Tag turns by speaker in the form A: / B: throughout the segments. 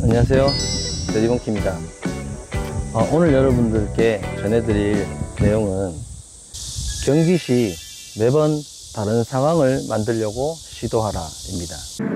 A: 안녕하세요, 대리봉키입니다. 오늘 여러분들께 전해드릴 내용은 경기 시 매번 다른 상황을 만들려고 시도하라 입니다.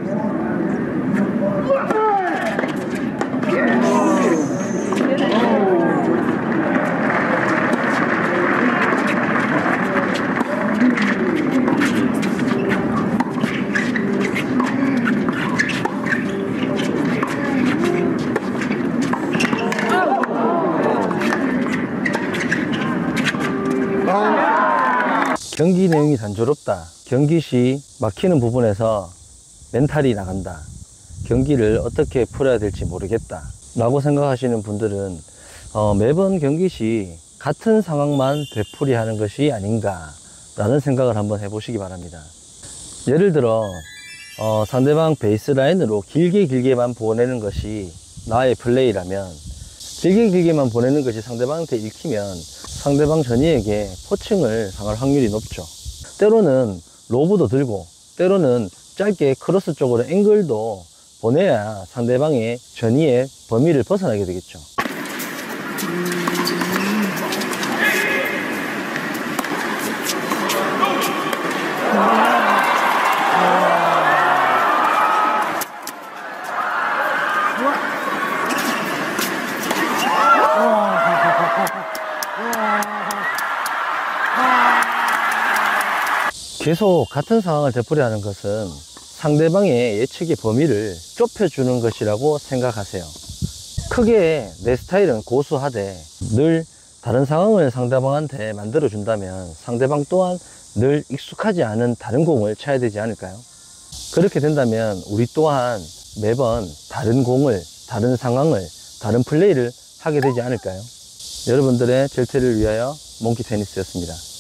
A: 경기 내용이 단조롭다, 경기 시 막히는 부분에서 멘탈이 나간다, 경기를 어떻게 풀어야 될지 모르겠다 라고 생각하시는 분들은 매번 경기 시 같은 상황만 되풀이하는 것이 아닌가 라는 생각을 한번 해보시기 바랍니다. 예를 들어 상대방 베이스라인으로 길게만 보내는 것이 나의 플레이라면, 길게만 보내는 것이 상대방한테 읽히면 상대방 전위에게 포칭을 당할 확률이 높죠. 때로는 로브도 들고, 때로는 짧게 크로스 쪽으로 앵글도 보내야 상대방의 전위의 범위를 벗어나게 되겠죠. 계속 같은 상황을 되풀이하는 것은 상대방의 예측의 범위를 좁혀주는 것이라고 생각하세요. 크게 내 스타일은 고수하되 늘 다른 상황을 상대방한테 만들어준다면 상대방 또한 늘 익숙하지 않은 다른 공을 쳐야 되지 않을까요? 그렇게 된다면 우리 또한 매번 다른 공을, 다른 상황을, 다른 플레이를 하게 되지 않을까요? 여러분들의 절퇴를 위하여 몽키 테니스였습니다.